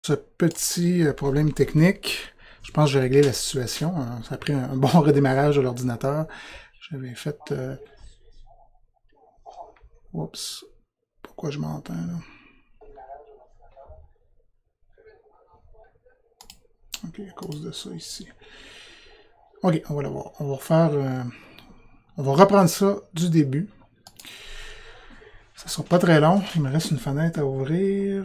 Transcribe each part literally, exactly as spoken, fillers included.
Ce petit problème technique, je pense que j'ai réglé la situation. Ça a pris un bon redémarrage de l'ordinateur. J'avais fait... Euh... Oups. Pourquoi je m'entends là? Ok, à cause de ça ici. Ok, on va le voir. On va refaire... Euh... On va reprendre ça du début. Ça sera pas très long. Il me reste une fenêtre à ouvrir.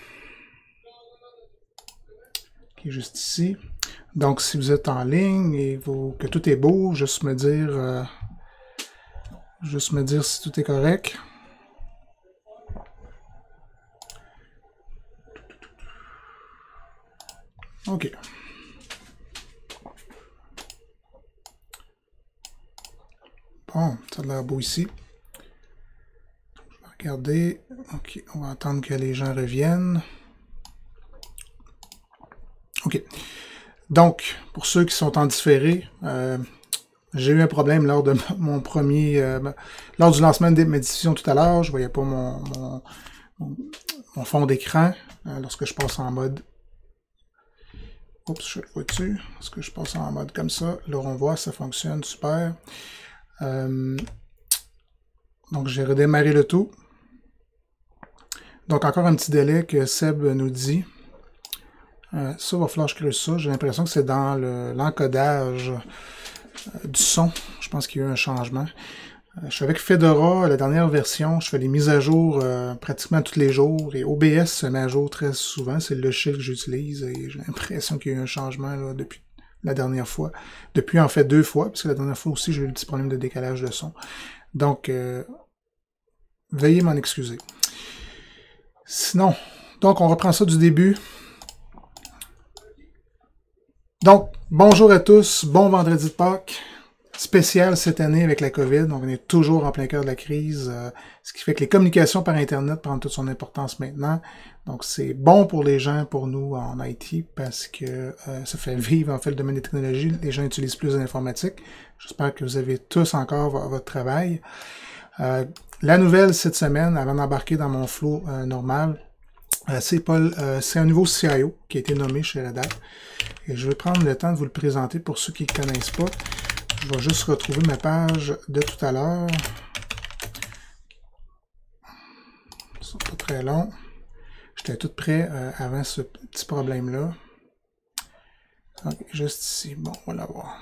Qui est juste ici. Donc, si vous êtes en ligne et vous, que tout est beau, juste me dire... Euh... Juste me dire si tout est correct. OK. Bon, ça a l'air beau ici. Je vais regarder. OK, on va attendre que les gens reviennent. OK. Donc, pour ceux qui sont en différé, euh, j'ai eu un problème lors de mon premier... Euh, lors du lancement de ma diffusion tout à l'heure. Je voyais pas mon, mon, mon fond d'écran euh, lorsque je passe en mode... Oups, je le vois dessus. Est-ce que je passe en mode comme ça? Là, on voit, ça fonctionne, super. Euh, donc, j'ai redémarré le tout. Donc, encore un petit délai que Seb nous dit. Euh, ça, va falloir que je creuse ça. J'ai l'impression que c'est dans l'encodage euh, du son. Je pense qu'il y a eu un changement. Euh, je suis avec Fedora, la dernière version. Je fais les mises à jour euh, pratiquement tous les jours. Et O B S se met à jour très souvent. C'est le logiciel que j'utilise. Et j'ai l'impression qu'il y a eu un changement là, depuis la dernière fois. Depuis, en fait, deux fois. Parce que la dernière fois aussi, j'ai eu un petit problème de décalage de son. Donc, euh, veuillez m'en excuser. Sinon, donc on reprend ça du début. Donc, bonjour à tous, bon vendredi de Pâques, spécial cette année avec la COVID, on est toujours en plein cœur de la crise, euh, ce qui fait que les communications par Internet prennent toute son importance maintenant. Donc, c'est bon pour les gens, pour nous en I T, parce que euh, ça fait vivre en fait le domaine des technologies, les gens utilisent plus l'informatique. J'espère que vous avez tous encore votre travail. Euh, la nouvelle cette semaine, avant d'embarquer dans mon flow euh, normal, euh, c'est Paul, euh, c'est un nouveau C I O qui a été nommé chez Red Hat. Et je vais prendre le temps de vous le présenter pour ceux qui ne le connaissent pas. Je vais juste retrouver ma page de tout à l'heure. C'est pas très long. J'étais tout prêt euh, avant ce petit problème-là. Okay, juste ici. Bon, on va l'avoir.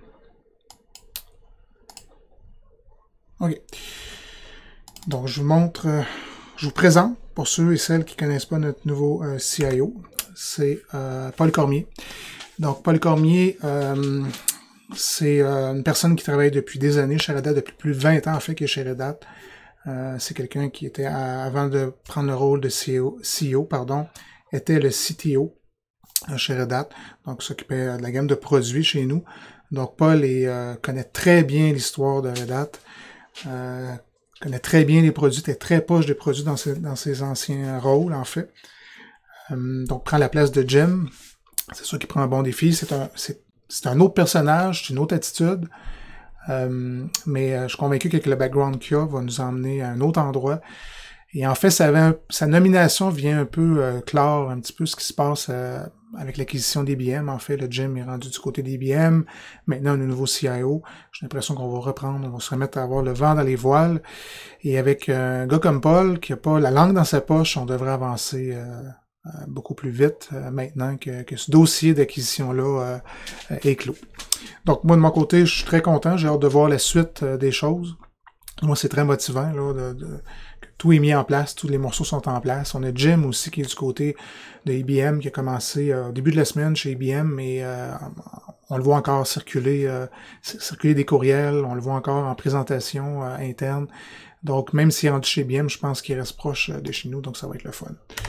OK. Donc, je vous montre, euh, je vous présente, pour ceux et celles qui ne connaissent pas notre nouveau euh, C I O, c'est euh, Paul Cormier. Donc, Paul Cormier, euh, c'est euh, une personne qui travaille depuis des années chez Red Hat, depuis plus de vingt ans en fait, qui est chez Red Hat. Euh, c'est quelqu'un qui était, à, avant de prendre le rôle de C E O, C E O pardon, était le C T O euh, chez Red Hat, donc s'occupait de la gamme de produits chez nous. Donc, Paul est, euh, connaît très bien l'histoire de Red Hat. Euh, connaît très bien les produits, était très proche des produits dans ses, dans ses anciens rôles, en fait. Euh, donc, prend la place de Jim. C'est sûr qu'il prend un bon défi. C'est un, c'est, c'est un autre personnage, c'est une autre attitude. Euh, mais euh, je suis convaincu qu'avec le background qu'il a, va nous emmener à un autre endroit. Et en fait, ça avait un, sa nomination vient un peu euh, clore un petit peu ce qui se passe euh, avec l'acquisition d'I B M. En fait, le Jim est rendu du côté d'I B M. Maintenant, le nouveau C I O. J'ai l'impression qu'on va reprendre, on va se remettre à avoir le vent dans les voiles. Et avec euh, un gars comme Paul, qui n'a pas la langue dans sa poche, on devrait avancer euh, euh, beaucoup plus vite euh, maintenant que, que ce dossier d'acquisition-là euh, est clos. Donc, moi, de mon côté, je suis très content. J'ai hâte de voir la suite euh, des choses. Moi, c'est très motivant là, de, de tout est mis en place, tous les morceaux sont en place. On a Jim aussi qui est du côté de I B M qui a commencé euh, au début de la semaine chez I B M, mais euh, on le voit encore circuler, euh, circuler des courriels, on le voit encore en présentation euh, interne. Donc même s'il est rendu chez I B M, je pense qu'il reste proche de chez nous, donc ça va être le fun.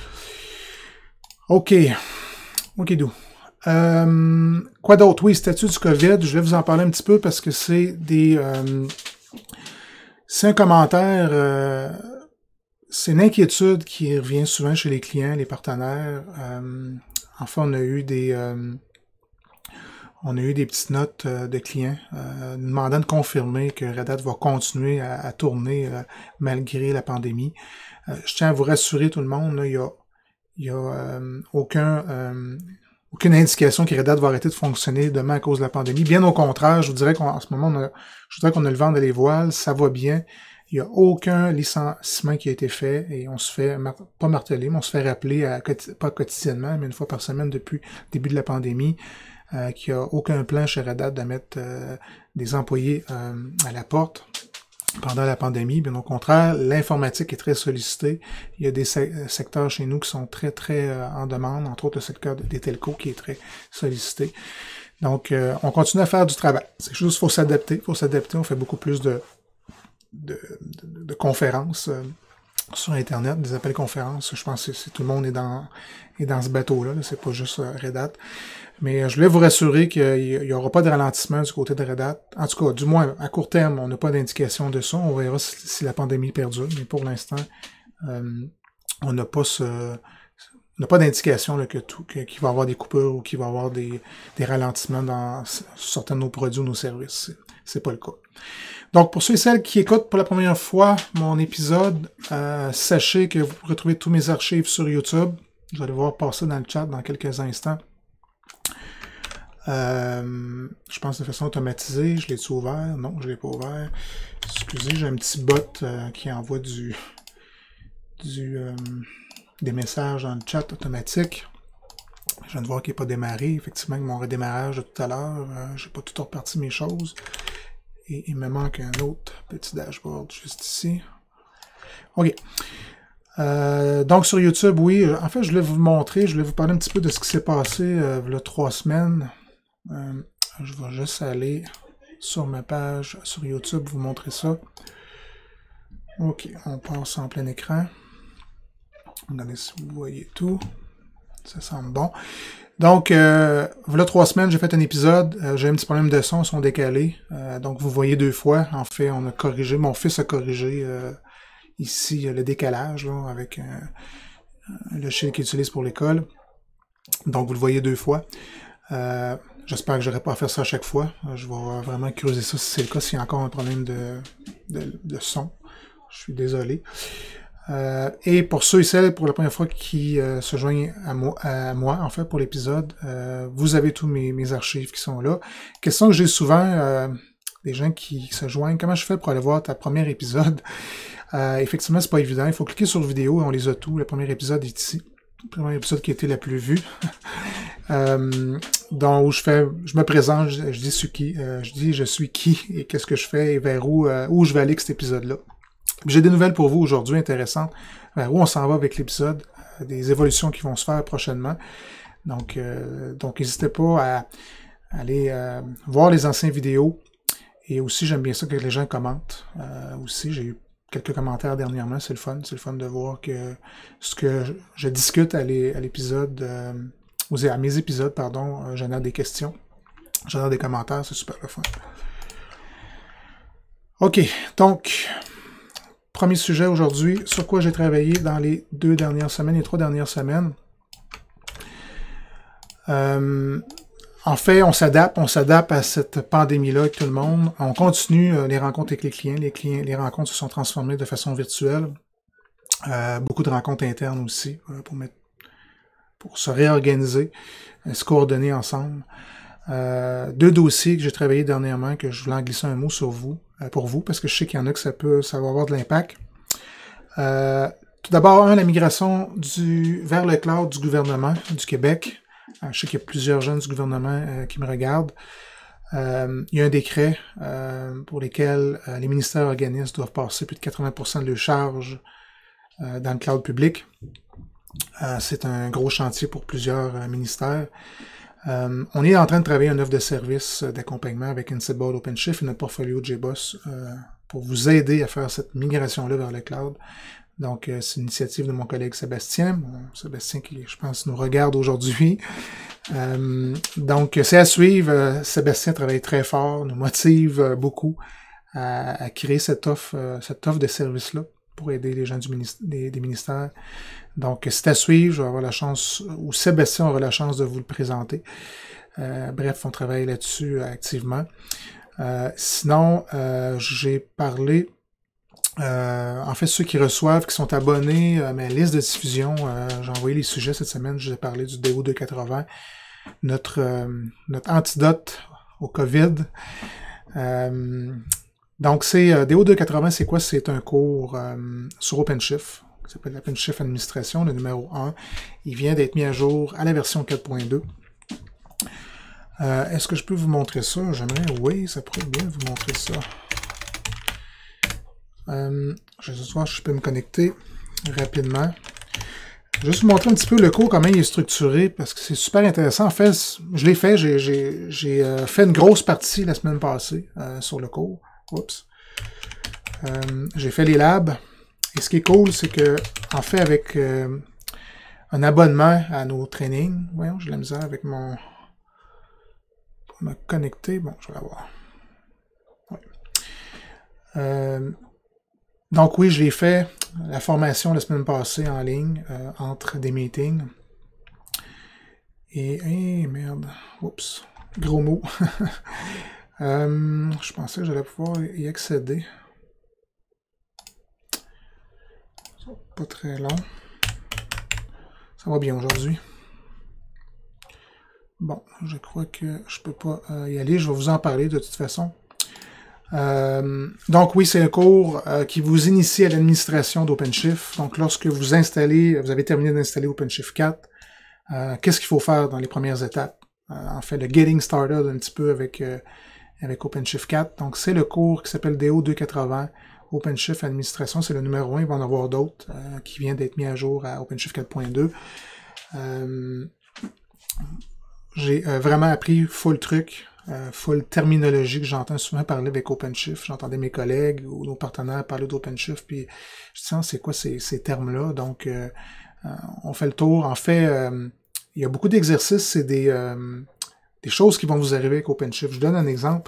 OK. OK, d'où? Euh, quoi d'autre? Oui, statut du COVID, je vais vous en parler un petit peu parce que c'est des... Euh, c'est un commentaire... Euh, C'est une inquiétude qui revient souvent chez les clients, les partenaires. Euh, enfin, on a eu des euh, on a eu des petites notes euh, de clients euh, demandant de confirmer que Red Hat va continuer à, à tourner euh, malgré la pandémie. Euh, je tiens à vous rassurer tout le monde, là, il y a il n'y a euh, aucun, euh, aucune indication que Red Hat va arrêter de fonctionner demain à cause de la pandémie. Bien au contraire, je vous dirais qu'en ce moment, on a, je voudrais qu'on a le vent dans les voiles, ça va bien. Il n'y a aucun licenciement qui a été fait et on se fait, pas marteler, mais on se fait rappeler, à, pas quotidiennement, mais une fois par semaine depuis le début de la pandémie, euh, qu'il n'y a aucun plan chez Red Hat de mettre euh, des employés euh, à la porte pendant la pandémie. Bien au contraire, l'informatique est très sollicitée. Il y a des se secteurs chez nous qui sont très, très euh, en demande, entre autres le secteur des telcos qui est très sollicité. Donc, euh, on continue à faire du travail. C'est juste qu'il faut s'adapter. Il faut s'adapter. On fait beaucoup plus de De, de, de conférences euh, sur Internet, des appels conférences. Je pense que c'est, tout le monde est dans, est dans ce bateau-là. -là, c'est pas juste euh, Red Hat. Mais euh, je voulais vous rassurer qu'il n'y aura pas de ralentissement du côté de Red Hat. En tout cas, du moins, à court terme, on n'a pas d'indication de ça. On verra si, si la pandémie perdure. Mais pour l'instant, euh, on n'a pas ce... On n'a pas d'indication là, que tout, que, qu'il va y avoir des coupures ou qu'il va y avoir des, des ralentissements dans certains de nos produits ou nos services. C'est, c'est pas le cas. Donc, pour ceux et celles qui écoutent pour la première fois mon épisode, euh, sachez que vous pourrez retrouver tous mes archives sur YouTube. Vous allez voir passer dans le chat dans quelques instants. Euh, je pense de façon automatisée. Je l'ai-tu ouvert? Non, je ne l'ai pas ouvert. Excusez, j'ai un petit bot euh, qui envoie du, du euh, des messages dans le chat automatique. Je viens de voir qu'il n'est pas démarré. Effectivement, avec mon redémarrage de tout à l'heure, euh, j'ai pas tout reparti mes choses. Et il me manque un autre petit dashboard juste ici. OK. Euh, donc, sur YouTube, oui. En fait, je voulais vous montrer, je voulais vous parler un petit peu de ce qui s'est passé euh, il y a trois semaines. Euh, je vais juste aller sur ma page sur YouTube, vous montrer ça. OK, on passe en plein écran. Regardez si vous voyez tout. Ça semble bon. Donc, euh, voilà trois semaines, j'ai fait un épisode. Euh, j'ai un petit problème de son, ils sont décalés. Euh, donc, vous voyez deux fois. En fait, on a corrigé, mon fils a corrigé euh, ici le décalage là, avec euh, le logiciel qu'il utilise pour l'école. Donc, vous le voyez deux fois. Euh, J'espère que je n'aurai pas à faire ça à chaque fois. Je vais vraiment creuser ça si c'est le cas, s'il y a encore un problème de, de, de son. Je suis désolé. Euh, et pour ceux et celles pour la première fois qui euh, se joignent à moi, à moi, en fait, pour l'épisode, euh, vous avez tous mes, mes archives qui sont là. Question que j'ai souvent, euh, des gens qui se joignent, comment je fais pour aller voir ta premier épisode? Euh, effectivement, c'est pas évident. Il faut cliquer sur vidéo et on les a tous. Le premier épisode est ici. Le premier épisode qui a été le plus vu. euh, donc, où je fais, je me présente, je, je dis je suis qui, euh, je dis je suis qui et qu'est-ce que je fais et vers où, euh, où je vais aller avec cet épisode-là. J'ai des nouvelles pour vous aujourd'hui intéressantes, vers où on s'en va avec l'épisode, euh, des évolutions qui vont se faire prochainement. Donc, euh, donc n'hésitez pas à, à aller euh, voir les anciennes vidéos. Et aussi, j'aime bien ça que les gens commentent. Euh, aussi, j'ai eu quelques commentaires dernièrement, c'est le fun. C'est le fun de voir que ce que je, je discute à l'épisode, euh, aux, à mes épisodes, pardon, euh, génère des questions, génère des commentaires, c'est super le fun. OK, donc... Premier sujet aujourd'hui, sur quoi j'ai travaillé dans les deux dernières semaines, les trois dernières semaines. Euh, en fait, on s'adapte, on s'adapte à cette pandémie-là avec tout le monde. On continue euh, les rencontres avec les clients. Les clients, les rencontres se sont transformées de façon virtuelle. Euh, beaucoup de rencontres internes aussi euh, pour mettre, pour se réorganiser, euh, se coordonner ensemble. Euh, deux dossiers que j'ai travaillé dernièrement, que je voulais en glisser un mot sur vous, euh, pour vous, parce que je sais qu'il y en a que ça peut, ça va avoir de l'impact. Euh, tout d'abord, un, la migration du, vers le cloud du gouvernement du Québec. Euh, je sais qu'il y a plusieurs jeunes du gouvernement euh, qui me regardent. Euh, il y a un décret euh, pour lequel euh, les ministères organismes doivent passer plus de quatre-vingts pour cent de leurs charges euh, dans le cloud public. Euh, c'est un gros chantier pour plusieurs euh, ministères. Euh, on est en train de travailler une offre de service d'accompagnement avec Ansible OpenShift et notre portfolio J B O S euh, pour vous aider à faire cette migration-là vers le cloud. Donc, euh, c'est une initiative de mon collègue Sébastien. Bon, Sébastien qui, je pense, nous regarde aujourd'hui. Euh, donc, c'est à suivre. Euh, Sébastien travaille très fort, nous motive euh, beaucoup à, à créer cette offre, euh, cette offre de service-là pour aider les gens du ministère, des, des ministères. Donc, c'est à suivre. Je vais avoir la chance, ou Sébastien aura la chance de vous le présenter. Euh, bref, on travaille là-dessus activement. Euh, sinon, euh, j'ai parlé Euh, en fait, ceux qui reçoivent, qui sont abonnés à ma liste de diffusion, euh, j'ai envoyé les sujets cette semaine, je vous ai parlé du D O deux cent quatre-vingts, notre, euh, notre antidote au COVID. Euh, donc, c'est euh, D O deux cent quatre-vingts, c'est quoi? C'est un cours euh, sur OpenShift, qui s'appelle OpenShift Administration, le numéro un. Il vient d'être mis à jour à la version quatre point deux. Euh, Est-ce que je peux vous montrer ça? J'aimerais, oui, ça pourrait bien vous montrer ça. Euh, je vais juste voir si je peux me connecter rapidement. Je vais juste vous montrer un petit peu le cours, comment il est structuré, parce que c'est super intéressant. En fait, je l'ai fait, j'ai euh, fait une grosse partie la semaine passée euh, sur le cours. Oups. Euh, j'ai fait les labs. Et ce qui est cool, c'est que, en fait, avec euh, un abonnement à nos trainings, voyons, j'ai de la misère avec mon... Pour me connecter, bon, je vais l'avoir. Ouais. Euh, Donc oui, je l'ai fait, la formation la semaine passée en ligne, euh, entre des meetings. Et, hey, merde, oups, gros mot. euh, je pensais que j'allais pouvoir y accéder. Pas très long. Ça va bien aujourd'hui. Bon, je crois que je peux pas euh, y aller, je vais vous en parler de toute façon. Euh, donc oui, c'est un cours euh, qui vous initie à l'administration d'OpenShift. Donc lorsque vous installez, vous avez terminé d'installer OpenShift quatre, euh, qu'est-ce qu'il faut faire dans les premières étapes? Euh, en fait, le Getting Started un petit peu avec, euh, avec OpenShift quatre. Donc c'est le cours qui s'appelle D O deux cent quatre-vingts, OpenShift Administration, c'est le numéro un, il va en avoir d'autres euh, qui viennent d'être mis à jour à OpenShift quatre point deux. Euh, j'ai euh, vraiment appris full truc. Euh, full terminologie que j'entends souvent parler avec OpenShift. J'entendais mes collègues ou nos partenaires parler d'OpenShift, puis je dis, c'est quoi ces, ces termes-là? Donc, euh, euh, on fait le tour. En fait, euh, il y a beaucoup d'exercices, c'est des, euh, des choses qui vont vous arriver avec OpenShift. Je vous donne un exemple.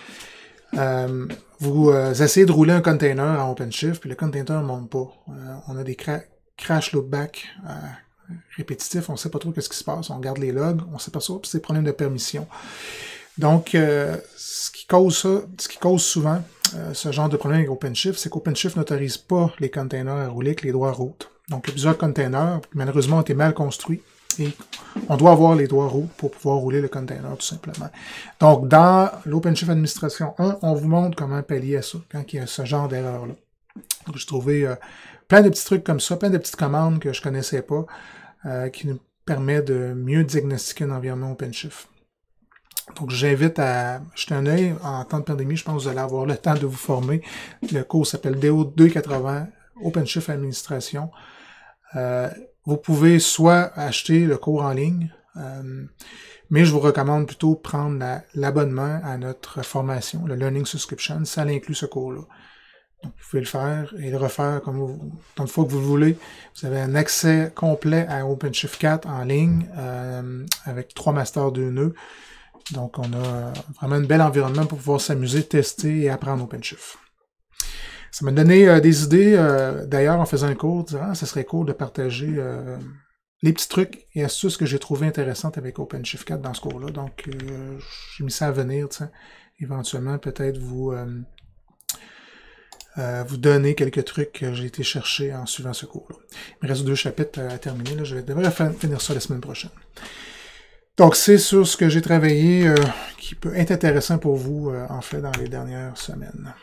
Euh, vous euh, essayez de rouler un container en OpenShift, puis le container ne monte pas. Euh, on a des cra crash loopback euh, répétitifs, on ne sait pas trop ce qui se passe. On regarde les logs, on s'aperçoit que c'est des problèmes de permission. Donc, euh, ce qui cause ça, ce qui cause souvent euh, ce genre de problème avec OpenShift, c'est qu'OpenShift n'autorise pas les containers à rouler avec les droits route. Donc, il y a plusieurs containers qui malheureusement ont été mal construits et on doit avoir les droits route pour pouvoir rouler le container tout simplement. Donc, dans l'OpenShift Administration un, on vous montre comment pallier à ça quand il y a ce genre d'erreur-là. Donc, j'ai trouvé euh, plein de petits trucs comme ça, plein de petites commandes que je connaissais pas, euh, qui nous permettent de mieux diagnostiquer un environnement OpenShift. Donc, j'invite à jeter un œil. En temps de pandémie, je pense que vous allez avoir le temps de vous former. Le cours s'appelle D O deux cent quatre-vingts, OpenShift Administration. Euh, vous pouvez soit acheter le cours en ligne, euh, mais je vous recommande plutôt prendre l'abonnement la, à notre formation, le Learning Subscription. Ça inclut ce cours-là. Donc, vous pouvez le faire et le refaire comme vous, tant de fois que vous le voulez. Vous avez un accès complet à OpenShift quatre en ligne euh, avec trois masters deux nœuds. Donc, on a vraiment un bel environnement pour pouvoir s'amuser, tester et apprendre OpenShift. Ça m'a donné euh, des idées, euh, d'ailleurs, en faisant un cours, dire, ah, ça serait cool de partager euh, les petits trucs et astuces que j'ai trouvées intéressantes avec OpenShift quatre dans ce cours-là. Donc, euh, j'ai mis ça à venir, t'sais. Éventuellement, peut-être vous, euh, euh, vous donner quelques trucs que j'ai été chercher en suivant ce cours-là. Il me reste deux chapitres à terminer, là. Je devrais finir ça la semaine prochaine. Donc, c'est sur ce que j'ai travaillé euh, qui peut être intéressant pour vous, euh, en fait, dans les dernières semaines.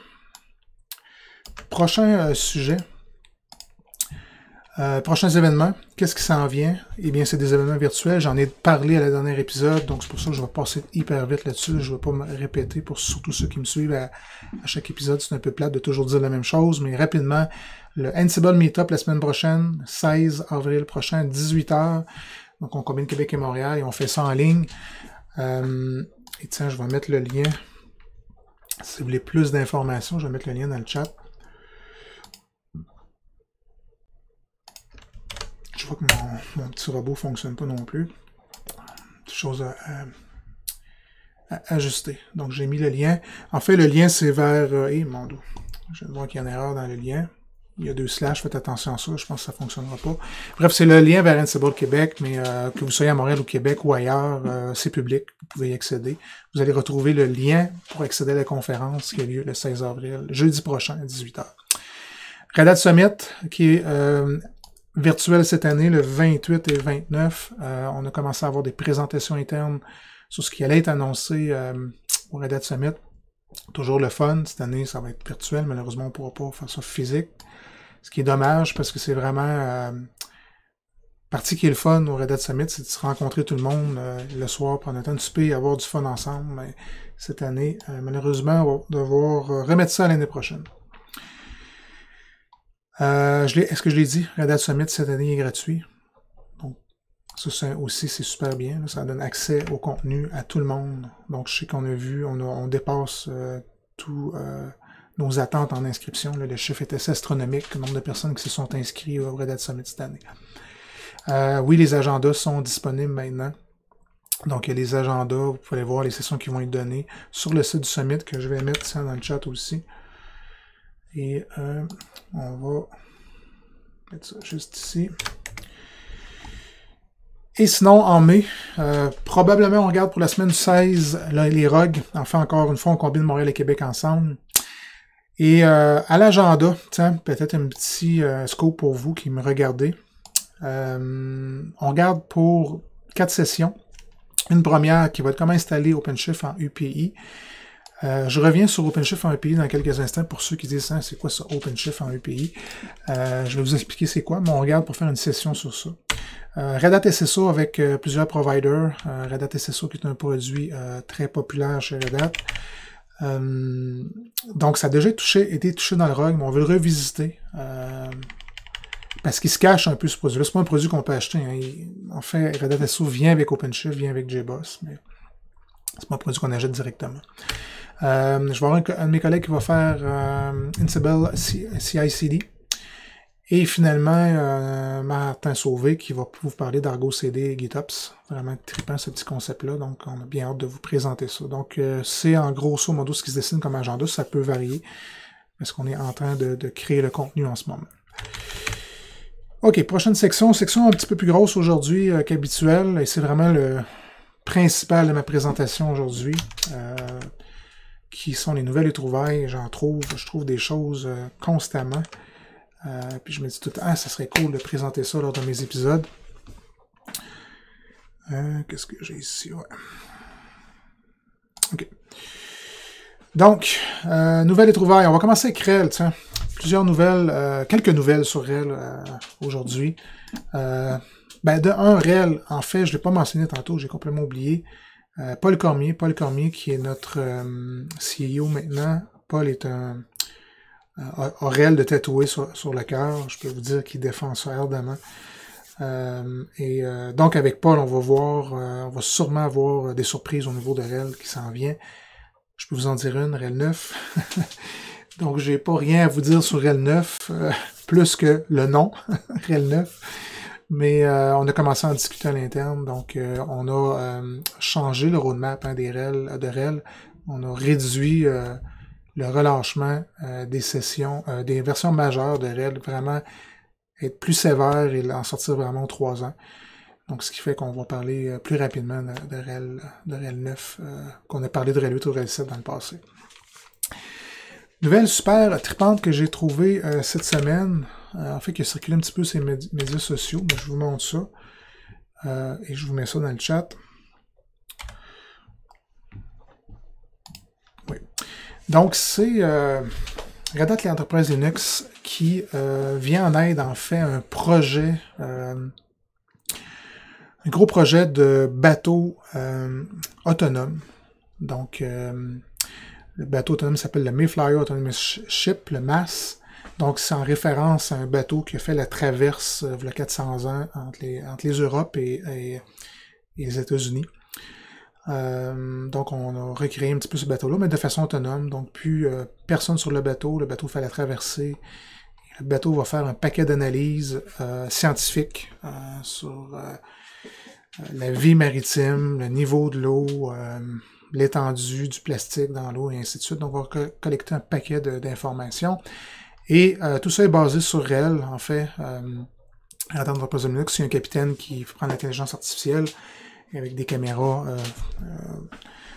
Prochain euh, sujet. Euh, prochains événements. Qu'est-ce qui s'en vient? Eh bien, c'est des événements virtuels. J'en ai parlé à la dernière épisode, donc c'est pour ça que je vais passer hyper vite là-dessus. Je ne vais pas me répéter pour surtout ceux qui me suivent à, à chaque épisode. C'est un peu plate de toujours dire la même chose, mais rapidement, le Ansible Meetup la semaine prochaine, seize avril prochain, à dix-huit heures. Donc, on combine Québec et Montréal et on fait ça en ligne. Euh, et tiens, je vais mettre le lien. Si vous voulez plus d'informations, je vais mettre le lien dans le chat. Je vois que mon, mon petit robot ne fonctionne pas non plus. Chose à, à, à ajuster. Donc, j'ai mis le lien. En fait, le lien, c'est vers... Euh, hey, mon dos. Je viens de voir qu'il y a une erreur dans le lien. Il y a deux slash, faites attention à ça, je pense que ça ne fonctionnera pas. Bref, c'est le lien vers Ansible Québec, mais euh, que vous soyez à Montréal ou Québec ou ailleurs, euh, c'est public, vous pouvez y accéder. Vous allez retrouver le lien pour accéder à la conférence qui a lieu le seize avril, jeudi prochain à dix-huit heures. Red Hat Summit, qui est euh, virtuel cette année, le vingt-huit et vingt-neuf. Euh, on a commencé à avoir des présentations internes sur ce qui allait être annoncé euh, au Red Hat Summit. Toujours le fun. Cette année, ça va être virtuel. Malheureusement, on ne pourra pas faire ça physique. Ce qui est dommage, parce que c'est vraiment... Euh, partie qui est le fun au Red Hat Summit, c'est de se rencontrer tout le monde euh, le soir, prendre un temps de souper et avoir du fun ensemble. Mais cette année, euh, malheureusement, on va devoir euh, remettre ça à l'année prochaine. Euh, Est-ce que je l'ai dit? Red Hat Summit cette année est gratuit. Donc, ça, ça aussi, c'est super bien. Là, ça donne accès au contenu à tout le monde. Donc, je sais qu'on a vu, on, a, on dépasse euh, tous euh, nos attentes en inscription. Là. Le chiffre est assez astronomique, le nombre de personnes qui se sont inscrites au Red Hat Summit cette année. Euh, oui, les agendas sont disponibles maintenant. Donc, il y a les agendas, vous pouvez aller voir les sessions qui vont être données sur le site du Summit, que je vais mettre ça dans le chat aussi. Et euh, on va mettre ça juste ici. Et sinon, en mai, euh, probablement on regarde pour la semaine du seize, là, les rogues. Enfin, encore une fois, on combine Montréal et Québec ensemble. Et euh, à l'agenda, tiens, peut-être un petit euh, scope pour vous qui me regardez. Euh, on regarde pour quatre sessions. Une première qui va être comment installer OpenShift en U P I. Euh, je reviens sur OpenShift en U P I dans quelques instants pour ceux qui disent hein, c'est quoi ça OpenShift en U P I. Euh, je vais vous expliquer c'est quoi, mais on regarde pour faire une session sur ça. Euh, Red Hat S S O avec euh, plusieurs providers. Euh, Red Hat S S O qui est un produit euh, très populaire chez Red Hat. Euh, donc ça a déjà touché, été touché dans le R O G, mais on veut le revisiter. Euh, Parce qu'il se cache un peu ce produit-là. C'est pas un produit qu'on peut acheter. Hein. Il, en fait, Red Hat S S O vient avec OpenShift, vient avec J boss, mais c'est pas un produit qu'on achète directement. Euh, je vais avoir un, un de mes collègues qui va faire euh, Ansible C I C D. Et finalement, euh, Martin Sauvé qui va vous parler d'Argo C D et GitOps. Vraiment trippant ce petit concept-là. Donc, on a bien hâte de vous présenter ça. Donc, euh, c'est en grosso modo ce qui se dessine comme agenda. Ça peut varier parce qu'on est en train de, de créer le contenu en ce moment. OK, prochaine section. Section un petit peu plus grosse aujourd'hui euh, qu'habituelle. Et c'est vraiment le principal de ma présentation aujourd'hui. Euh, qui sont les nouvelles et trouvailles. J'en trouve, je trouve des choses euh, constamment. Euh, puis je me dis tout le temps, ah, ça serait cool de présenter ça lors de mes épisodes. Euh, Qu'est-ce que j'ai ici? Ouais. OK. Donc, euh, nouvelles et trouvailles. On va commencer avec R E L, tiens. Plusieurs nouvelles, euh, quelques nouvelles sur R E L euh, aujourd'hui. Euh, ben, de un, R E L, en fait, je ne l'ai pas mentionné tantôt, j'ai complètement oublié. Euh, Paul Cormier, Paul Cormier qui est notre euh, C E O maintenant. Paul est un euh, R E L de tatoué sur, sur le cœur. Je peux vous dire qu'il défend ça ardemment. Euh, et euh, donc avec Paul, on va voir, euh, on va sûrement avoir des surprises au niveau de R E L qui s'en vient. Je peux vous en dire une, R E L neuf. Donc j'ai pas rien à vous dire sur R E L neuf, euh, plus que le nom, R E L neuf. Mais euh, on a commencé à en discuter à l'interne, donc euh, on a euh, changé le roadmap hein, des R E L, de R E L. On a réduit euh, le relâchement euh, des sessions, euh, des versions majeures de R E L, vraiment être plus sévère et en sortir vraiment aux trois ans. Donc ce qui fait qu'on va parler plus rapidement de, de, R E L, de R E L neuf, euh, qu'on a parlé de R E L huit ou R E L sept dans le passé. Nouvelle super trippante que j'ai trouvée euh, cette semaine, euh, en fait qui a circulé un petit peu sur les médi médias sociaux, mais je vous montre ça, euh, et je vous mets ça dans le chat. Oui. Donc c'est euh, Red Hat l'Enterprise Linux qui euh, vient en aide en fait un projet, euh, un gros projet de bateau euh, autonome. Donc euh, le bateau autonome s'appelle le Mayflower Autonomous Ship, le M A S. Donc, c'est en référence à un bateau qui a fait la traverse euh, il y a quatre cents ans entre les, entre les Europes et, et, et les États-Unis. Euh, donc, on a recréé un petit peu ce bateau-là, mais de façon autonome. Donc, plus euh, personne sur le bateau. Le bateau fait la traversée. Le bateau va faire un paquet d'analyses euh, scientifiques euh, sur euh, la vie maritime, le niveau de l'eau, euh, l'étendue du plastique dans l'eau et ainsi de suite. Donc, on va co collecter un paquet d'informations. Et euh, tout ça est basé sur R E L, en fait. Euh, à l'entendre de Linux, il y a un capitaine qui prend l'intelligence artificielle avec des caméras euh, euh,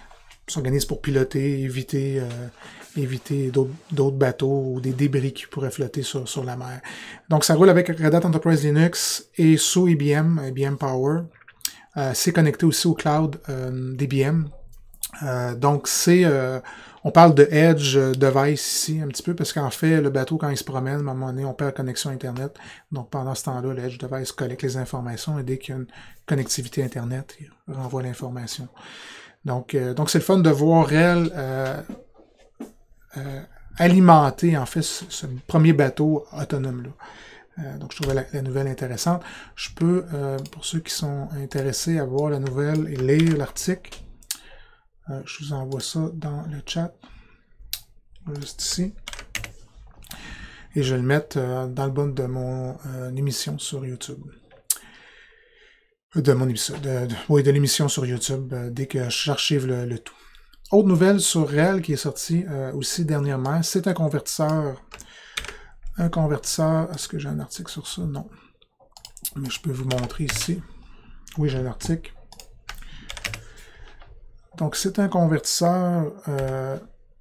s'organisent pour piloter, éviter, euh, éviter d'autres bateaux ou des débris qui pourraient flotter sur, sur la mer. Donc, ça roule avec Red Hat Enterprise Linux et sous I B M, I B M Power. Euh, c'est connecté aussi au cloud euh, d'I B M. Euh, donc, c'est... Euh, on parle de Edge Device ici, un petit peu, parce qu'en fait, le bateau, quand il se promène, à un moment donné, on perd la connexion Internet. Donc, pendant ce temps-là, le Edge Device collecte les informations et dès qu'il y a une connectivité Internet, il renvoie l'information. Donc, euh, donc c'est le fun de voir RHEL euh, euh, alimenter, en fait, ce, ce premier bateau autonome-là. Euh, donc, je trouvais la, la nouvelle intéressante. Je peux, euh, pour ceux qui sont intéressés à voir la nouvelle et lire l'article, Euh, je vous envoie ça dans le chat, juste ici. Et je vais le mettre euh, dans le bas de mon euh, émission sur YouTube. De mon émission, de, de, oui, de l'émission sur YouTube, euh, dès que j'archive le, le tout. Autre nouvelle sur RHEL qui est sortie euh, aussi dernièrement, c'est un convertisseur. Un convertisseur, est-ce que j'ai un article sur ça? Non. Mais je peux vous montrer ici. Oui, j'ai un article. Donc, c'est un convertisseur euh,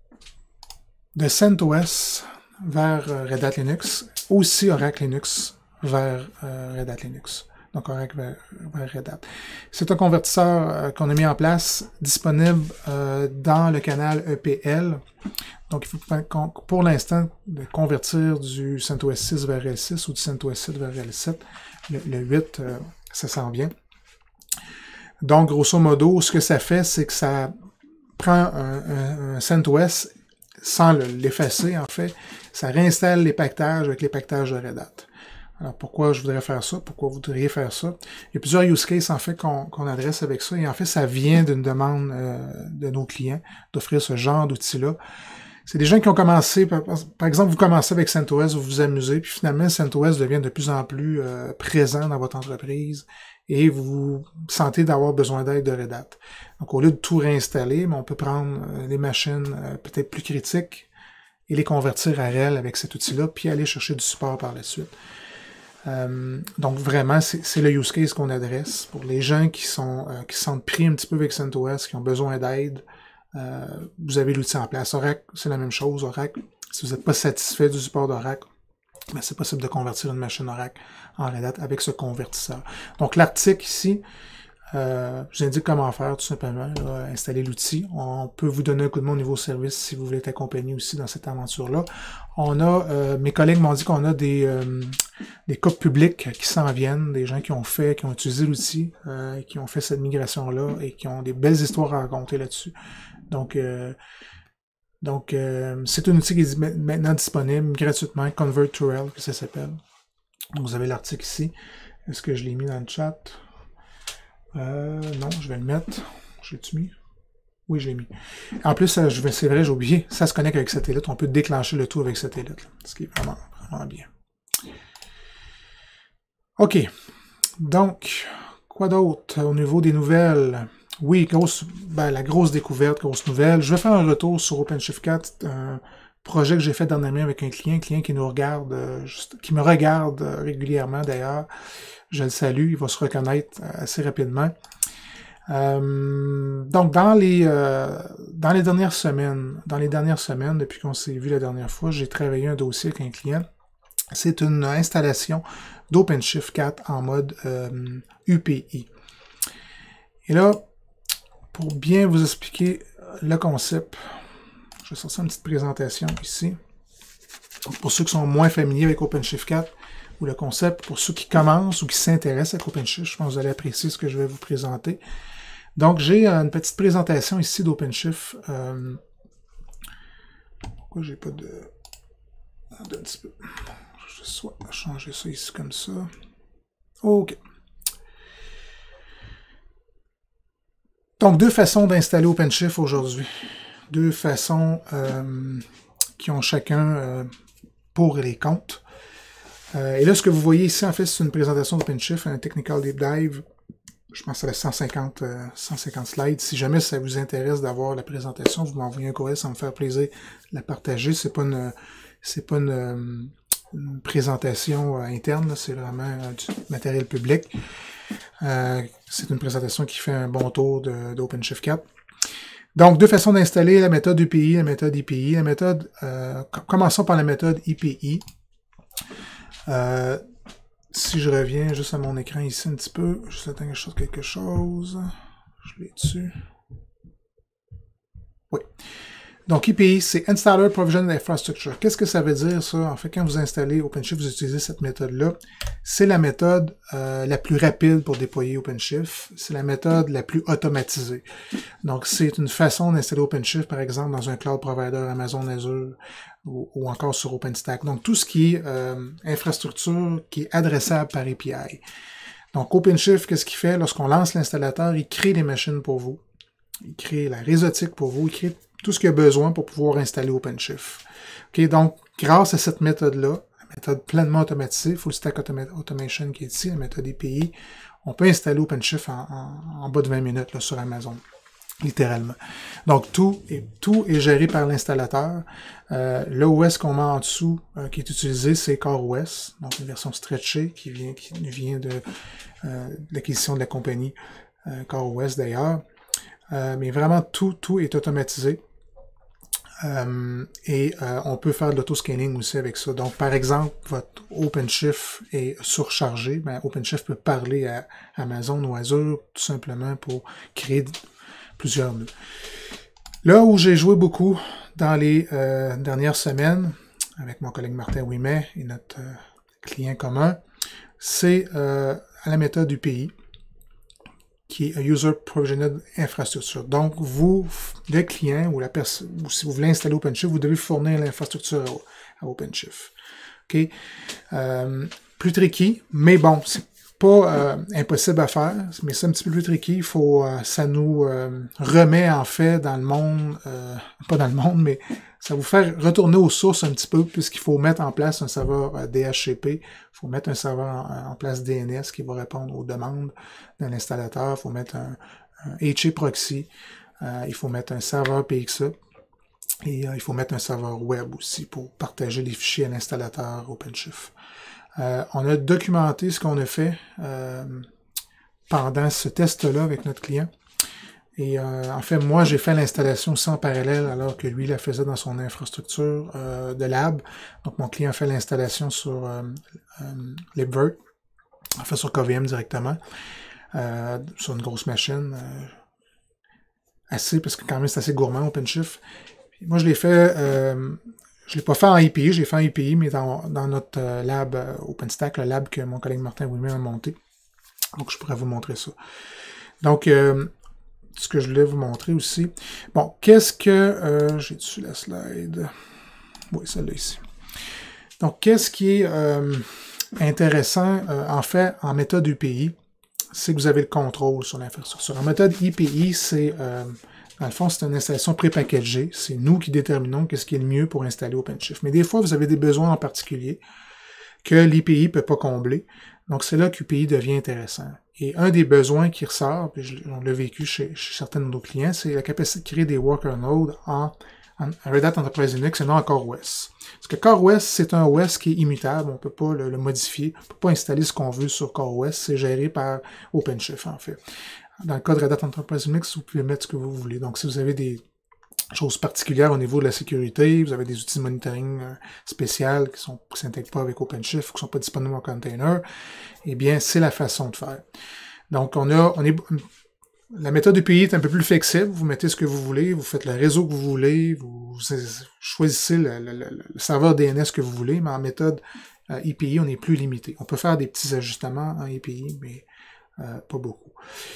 de CentOS vers euh, Red Hat Linux, aussi Oracle Linux vers euh, Red Hat Linux. Donc, Oracle vers, vers Red Hat. C'est un convertisseur euh, qu'on a mis en place, disponible euh, dans le canal E P L. Donc, il faut pour l'instant de convertir du CentOS six vers R H E L six ou du CentOS sept vers R H E L sept. Le, le huit, euh, ça s'en vient. Donc, grosso modo, ce que ça fait, c'est que ça prend un, un, un CentOS sans l'effacer, en fait. Ça réinstalle les packages avec les packages de Red Hat. Alors, pourquoi je voudrais faire ça? Pourquoi vous voudriez faire ça? Il y a plusieurs use cases, en fait, qu'on qu'on adresse avec ça. Et en fait, ça vient d'une demande euh, de nos clients d'offrir ce genre d'outils-là. C'est des gens qui ont commencé, par, par exemple, vous commencez avec CentOS, vous vous amusez, puis finalement, CentOS devient de plus en plus euh, présent dans votre entreprise et vous vous sentez d'avoir besoin d'aide de Red Hat. Donc, au lieu de tout réinstaller, on peut prendre euh, des machines euh, peut-être plus critiques et les convertir à RHEL avec cet outil-là, puis aller chercher du support par la suite. Euh, donc, vraiment, c'est le use case qu'on adresse pour les gens qui sont euh, qui se sentent pris un petit peu avec CentOS, qui ont besoin d'aide. Euh, vous avez l'outil en place. Oracle, c'est la même chose. Oracle, si vous n'êtes pas satisfait du support d'Oracle, ben, c'est possible de convertir une machine Oracle en Red Hat avec ce convertisseur. Donc, l'article ici, euh, je vous indique comment faire, tout simplement. Là, installer l'outil. On peut vous donner un coup de main au niveau service si vous voulez être accompagné aussi dans cette aventure-là. On a, euh, mes collègues m'ont dit qu'on a des, euh, des cas publics qui s'en viennent, des gens qui ont fait, qui ont utilisé l'outil, euh, qui ont fait cette migration-là et qui ont des belles histoires à raconter là-dessus. Donc, euh, donc euh, c'est un outil qui est maintenant disponible gratuitement, Convert to RHEL, que ça s'appelle. Donc, vous avez l'article ici. Est-ce que je l'ai mis dans le chat? Euh, non, je vais le mettre. Je l'ai-tu mis? Oui, je l'ai mis. En plus, c'est vrai, j'ai oublié, ça se connecte avec satellite. On peut déclencher le tout avec satellite, là, ce qui est vraiment, vraiment bien. OK. Donc, quoi d'autre au niveau des nouvelles? Oui, grosse, ben, la grosse découverte, grosse nouvelle. Je vais faire un retour sur OpenShift quatre, un projet que j'ai fait dernièrement avec un client, un client qui nous regarde, euh, juste, qui me regarde euh, régulièrement d'ailleurs. Je le salue, il va se reconnaître assez rapidement. Euh, donc, dans les euh, dans les dernières semaines, dans les dernières semaines, depuis qu'on s'est vu la dernière fois, j'ai travaillé un dossier avec un client. C'est une installation d'OpenShift quatre en mode euh, U P I. Et là, pour bien vous expliquer le concept, je vais sortir une petite présentation ici. Donc, pour ceux qui sont moins familiers avec OpenShift quatre, ou le concept, pour ceux qui commencent ou qui s'intéressent avec OpenShift, je pense que vous allez apprécier ce que je vais vous présenter. Donc, j'ai une petite présentation ici d'OpenShift. Euh, pourquoi j'ai pas de... Attends un petit peu. Je vais soit changer ça ici comme ça. OK. Donc, deux façons d'installer OpenShift aujourd'hui. Deux façons euh, qui ont chacun euh, pour les comptes. Euh, et là, ce que vous voyez ici, en fait, c'est une présentation d'OpenShift, un Technical Deep Dive. Je pense que c'est cent cinquante, euh, cent cinquante slides. Si jamais ça vous intéresse d'avoir la présentation, vous m'envoyez un courriel, ça me fait plaisir de la partager. C'est pas une, c'est pas une, une présentation euh, interne, c'est vraiment euh, du matériel public. Euh, c'est une présentation qui fait un bon tour d'OpenShift quatre. Donc, deux façons d'installer la méthode U P I, la méthode I P I. La méthode, euh, commençons par la méthode I P I. Euh, si je reviens juste à mon écran ici un petit peu, juste attends que je sorte quelque chose. Je l'ai dessus. Oui. Donc, I P I, c'est Installer Provision Infrastructure. Qu'est-ce que ça veut dire, ça? En fait, quand vous installez OpenShift, vous utilisez cette méthode-là. C'est la méthode euh, la plus rapide pour déployer OpenShift. C'est la méthode la plus automatisée. Donc, c'est une façon d'installer OpenShift, par exemple, dans un cloud provider Amazon Azure ou, ou encore sur OpenStack. Donc, tout ce qui est euh, infrastructure qui est adressable par A P I. Donc, OpenShift, qu'est-ce qu'il fait? Lorsqu'on lance l'installateur, il crée les machines pour vous. Il crée la réseautique pour vous. Il crée tout ce qu'il y a besoin pour pouvoir installer OpenShift. Okay, donc, grâce à cette méthode-là, la méthode pleinement automatisée, Full Stack Automa Automation qui est ici, la méthode I P I, on peut installer OpenShift en, en, en bas de vingt minutes là, sur Amazon, littéralement. Donc, tout est, tout est géré par l'installateur. Euh, L'O S qu'on met en dessous, euh, qui est utilisé, c'est CoreOS, donc une version stretchée qui vient, qui vient de, euh, de l'acquisition de la compagnie euh, CoreOS d'ailleurs. Euh, mais vraiment, tout, tout est automatisé. Euh, et euh, on peut faire de l'autoscaling aussi avec ça. Donc, par exemple, votre OpenShift est surchargé. Ben, OpenShift peut parler à Amazon ou Azure tout simplement pour créer plusieurs nœuds. Là où j'ai joué beaucoup dans les euh, dernières semaines, avec mon collègue Martin Ouimet et notre euh, client commun, c'est euh, à la méthode U P I, qui est User Provisioned Infrastructure. Donc, vous, le client, ou la personne, ou si vous voulez installer OpenShift, vous devez fournir l'infrastructure à, à OpenShift. OK? Euh, plus tricky, mais bon, c'est pas euh, impossible à faire, mais c'est un petit peu plus tricky. Il faut, euh, ça nous euh, remet en fait dans le monde, euh, pas dans le monde, mais ça vous fait retourner aux sources un petit peu, puisqu'il faut mettre en place un serveur euh, D H C P, il faut mettre un serveur en, en place D N S qui va répondre aux demandes de l'installateur, il faut mettre un, un H A proxy, euh, il faut mettre un serveur P X A, et euh, il faut mettre un serveur web aussi pour partager les fichiers à l'installateur OpenShift. Euh, on a documenté ce qu'on a fait euh, pendant ce test-là avec notre client. Et euh, en fait, moi, j'ai fait l'installation sans parallèle alors que lui la faisait dans son infrastructure euh, de lab. Donc, mon client a fait l'installation sur euh, euh, libvirt, en fait sur K V M directement, euh, sur une grosse machine. Euh, assez, parce que quand même, c'est assez gourmand, OpenShift. Puis moi, je l'ai fait... Euh, Je ne l'ai pas fait en I P I, j'ai fait en I P I, mais dans, dans notre euh, lab euh, OpenStack, le lab que mon collègue Martin Ouimet a monté. Donc, je pourrais vous montrer ça. Donc, euh, ce que je voulais vous montrer aussi. Bon, qu'est-ce que... Euh, j'ai dessus la slide. Oui, celle-là ici. Donc, qu'est-ce qui est euh, intéressant, euh, en fait, en méthode U P I, c'est que vous avez le contrôle sur l'infrastructure. En méthode I P I, c'est... Euh, Dans le fond, c'est une installation prépackagée. C'est nous qui déterminons qu'est-ce qui est le mieux pour installer OpenShift. Mais des fois, vous avez des besoins en particulier que l'I P I ne peut pas combler. Donc, c'est là qu'U P I devient intéressant. Et un des besoins qui ressort, puis on l'a vécu chez, chez certains de nos clients, c'est la capacité de créer des worker nodes en, en Red Hat Enterprise Linux et non en CoreOS. Parce que CoreOS, c'est un O S qui est immutable. On ne peut pas le, le modifier. On ne peut pas installer ce qu'on veut sur CoreOS. C'est géré par OpenShift, en fait. Dans le cas de Red Hat Enterprise Linux, vous pouvez mettre ce que vous voulez. Donc, si vous avez des choses particulières au niveau de la sécurité, vous avez des outils de monitoring euh, spéciaux qui ne s'intègrent pas avec OpenShift, qui ne sont pas disponibles en container, eh bien, c'est la façon de faire. Donc, on a, on est, la méthode U P I est un peu plus flexible. Vous mettez ce que vous voulez, vous faites le réseau que vous voulez, vous choisissez le, le, le, le serveur D N S que vous voulez, mais en méthode euh, I P I, on est plus limité. On peut faire des petits ajustements en I P I, mais euh, pas beaucoup.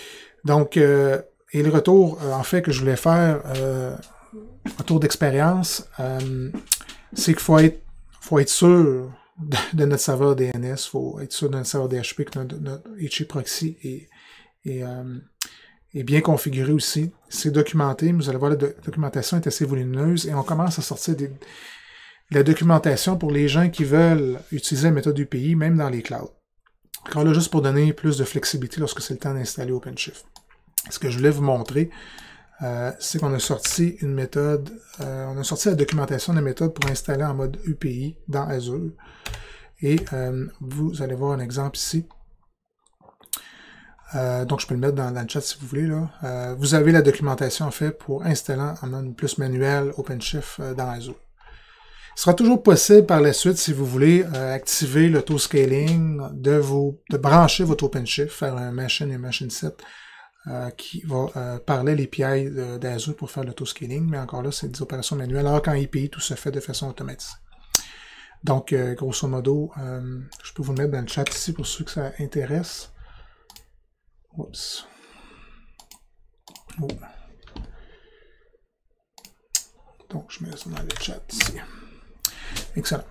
Donc, euh, et le retour, euh, en fait, que je voulais faire, euh, retour d'expérience, euh, c'est qu'il faut être, faut être sûr de, de notre serveur D N S, il faut être sûr de notre serveur D H C P, que notre, notre H A proxy est, est, euh, est bien configuré aussi. C'est documenté, mais vous allez voir, la do documentation est assez volumineuse et on commence à sortir des, de la documentation pour les gens qui veulent utiliser la méthode U P I, même dans les clouds. Encore là, juste pour donner plus de flexibilité lorsque c'est le temps d'installer OpenShift. Ce que je voulais vous montrer, euh, c'est qu'on a sorti une méthode, euh, on a sorti la documentation de la méthode pour installer en mode U P I dans Azure. Et euh, vous allez voir un exemple ici. Euh, donc, je peux le mettre dans, dans le chat si vous voulez. Là. Euh, vous avez la documentation en fait pour installer en mode plus manuel OpenShift euh, dans Azure. Il sera toujours possible par la suite, si vous voulez, euh, activer l'autoscaling, de vous de brancher votre OpenShift, faire un machine et machine set euh, qui va euh, parler à l'A P I d'Azure pour faire l'autoscaling, mais encore là, c'est des opérations manuelles, alors qu'en A P I, tout se fait de façon automatisée. Donc, euh, grosso modo, euh, je peux vous le mettre dans le chat ici pour ceux que ça intéresse. Oups. Oh. Donc, je mets ça dans le chat ici. Excellent.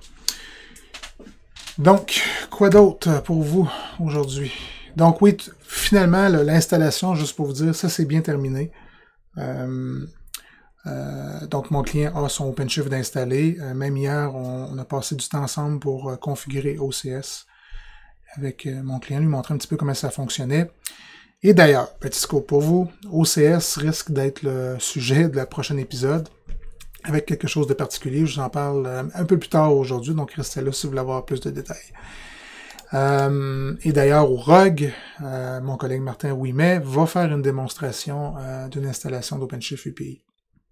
Donc, quoi d'autre pour vous aujourd'hui? Donc oui, finalement, l'installation, juste pour vous dire, ça c'est bien terminé. Euh, euh, donc mon client a son OpenShift d'installer. Euh, même hier, on, on a passé du temps ensemble pour euh, configurer O C S avec euh, mon client, lui montrer un petit peu comment ça fonctionnait. Et d'ailleurs, petit scope pour vous, O C S risque d'être le sujet de la prochaine épisode avec quelque chose de particulier. Je vous en parle euh, un peu plus tard aujourd'hui, donc restez là si vous voulez avoir plus de détails. Euh, et d'ailleurs, au R O G, euh, mon collègue Martin Ouimet va faire une démonstration euh, d'une installation d'OpenShift U P I.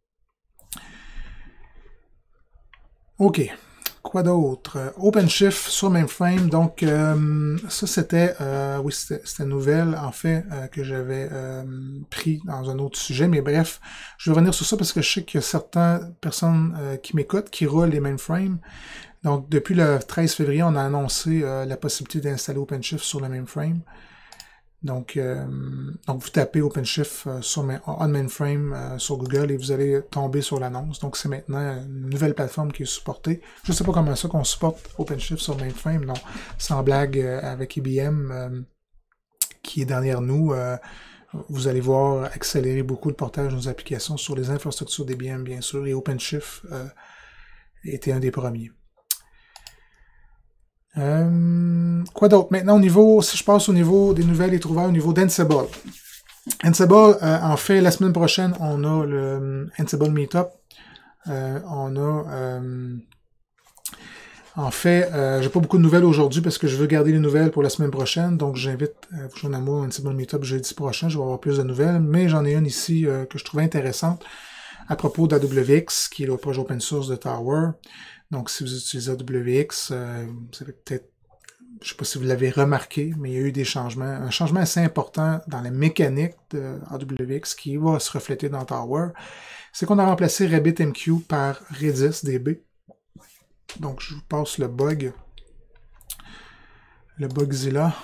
OK. Quoi d'autre? OpenShift sur mainframe, donc euh, ça c'était, euh, oui c'était une nouvelle en fait euh, que j'avais euh, pris dans un autre sujet, mais bref, je vais revenir sur ça parce que je sais qu'il y a certaines personnes euh, qui m'écoutent, qui roulent les mainframes. Donc depuis le treize février, on a annoncé euh, la possibilité d'installer OpenShift sur le mainframe. Donc, euh, donc vous tapez OpenShift euh, sur on mainframe euh, sur Google et vous allez tomber sur l'annonce. Donc c'est maintenant une nouvelle plateforme qui est supportée. Je ne sais pas comment ça qu'on supporte OpenShift sur mainframe, non. Sans blague, euh, avec I B M euh, qui est derrière nous, euh, vous allez voir accélérer beaucoup le portage de nos applications sur les infrastructures d'I B M, bien sûr, et OpenShift euh, était un des premiers. Euh, quoi d'autre? Maintenant, au niveau, si je passe au niveau des nouvelles et trouvailles, au niveau d'Ansible. Ansible, euh, en fait, la semaine prochaine, on a le Ansible Meetup. Euh, on a... Euh, en fait, euh, j'ai pas beaucoup de nouvelles aujourd'hui parce que je veux garder les nouvelles pour la semaine prochaine. Donc, j'invite à vous joindre à moi au Ansible Meetup jeudi prochain. Je vais avoir plus de nouvelles. Mais j'en ai une ici euh, que je trouvais intéressante à propos d'A W X, qui est le projet open source de Tower. Donc, si vous utilisez A W X, euh, vous savez peut-être, je ne sais pas si vous l'avez remarqué, mais il y a eu des changements, un changement assez important dans la mécanique de A W X qui va se refléter dans Tower. C'est qu'on a remplacé RabbitMQ par Redis D B. Donc, je vous passe le bug. Le Bugzilla.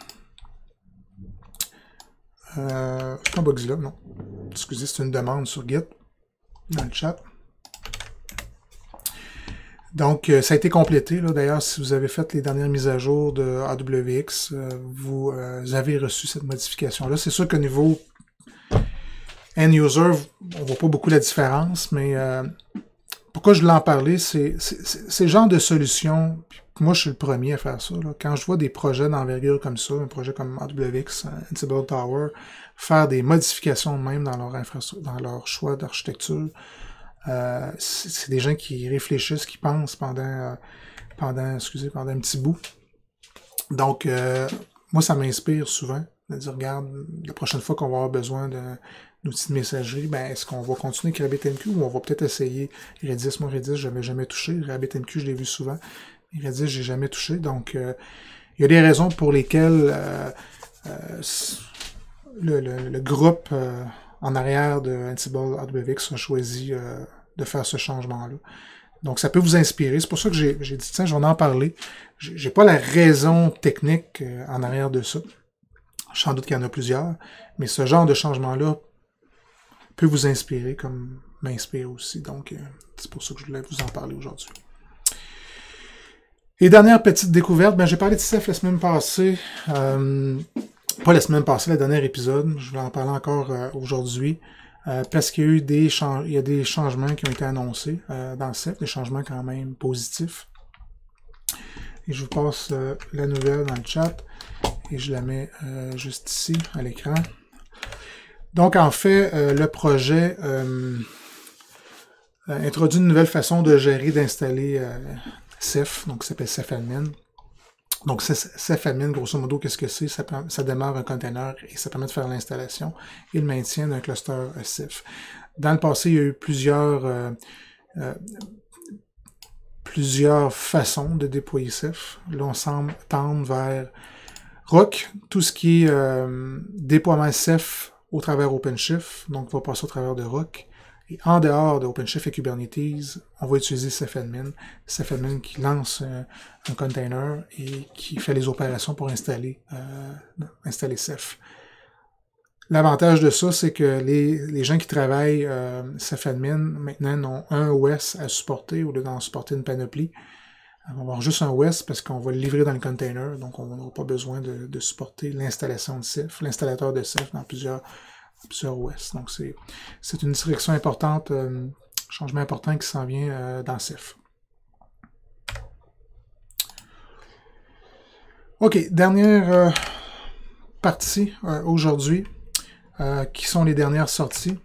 Euh, c'est pas un Bugzilla, non. Excusez, c'est une demande sur Git, dans le chat. Donc, euh, ça a été complété. D'ailleurs, si vous avez fait les dernières mises à jour de A W X, euh, vous euh, avez reçu cette modification-là. C'est sûr qu'au niveau end-user, on ne voit pas beaucoup la différence, mais euh, pourquoi je voulais en parler, c'est le genre de solution, moi je suis le premier à faire ça. Là. Quand je vois des projets d'envergure comme ça, un projet comme A W X, Ansible Tower, faire des modifications même dans leur, infrastructure, dans leur choix d'architecture, Euh, c'est des gens qui réfléchissent, qui pensent pendant, euh, pendant, excusez, pendant un petit bout. Donc, euh, moi, ça m'inspire souvent de dire, regarde, la prochaine fois qu'on va avoir besoin d'un outil de messagerie, ben, est-ce qu'on va continuer avec RabbitMQ ou on va peut-être essayer Redis? Moi, Redis, je n'avais jamais touché. RabbitMQ, je l'ai vu souvent. Mais Redis, j'ai jamais touché. Donc, euh, il y a des raisons pour lesquelles euh, euh, le, le, le groupe... Euh, en arrière de Ansible A W X a choisi euh, de faire ce changement-là. Donc, ça peut vous inspirer. C'est pour ça que j'ai dit, tiens, je vais en parler. J'ai pas la raison technique euh, en arrière de ça. Sans doute qu'il y en a plusieurs. Mais ce genre de changement-là peut vous inspirer, comme m'inspire aussi. Donc, euh, c'est pour ça que je voulais vous en parler aujourd'hui. Et dernière petite découverte, ben, j'ai parlé de Ceph la semaine passée. Euh, Pas la semaine passée, le dernier épisode, je vais en parler encore euh, aujourd'hui, euh, parce qu'il y a eu des, il y a des changements qui ont été annoncés euh, dans le Ceph, des changements quand même positifs. Et je vous passe euh, la nouvelle dans le chat, et je la mets euh, juste ici, à l'écran. Donc en fait, euh, le projet euh, euh, introduit une nouvelle façon de gérer, d'installer euh, Ceph, donc ça s'appelle Ceph Admin. Donc, cfadmin, grosso modo, qu'est-ce que c'est? Ça, ça démarre un container et ça permet de faire l'installation et le maintien d'un cluster C I F. Dans le passé, il y a eu plusieurs, euh, euh, plusieurs façons de déployer C I F. Là, on semble tendre vers Rock, tout ce qui est euh, déploiement C I F au travers OpenShift, donc on va passer au travers de Rock. Et en dehors de OpenShift et Kubernetes, on va utiliser cfadmin. cfadmin qui lance un, un container et qui fait les opérations pour installer, euh, installer C I F. L'avantage de ça, c'est que les, les gens qui travaillent euh, cfadmin maintenant n'ont un O S à supporter au lieu d'en supporter une panoplie. On va avoir juste un O S parce qu'on va le livrer dans le container, donc on n'aura pas besoin de, de supporter l'installation de C I F, l'installateur de C I F dans plusieurs plusieurs O S. Donc, c'est c'est une direction importante, euh, changement important qui s'en vient euh, dans C I F. OK, dernière euh, partie euh, aujourd'hui, euh, qui sont les dernières sorties.